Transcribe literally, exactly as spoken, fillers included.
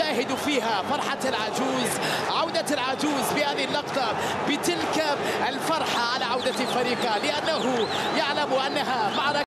يشاهد فيها فرحة العجوز، عودة العجوز بهذه اللقطة بتلك الفرحة على عودة فريقه، لأنه يعلم أنها معركة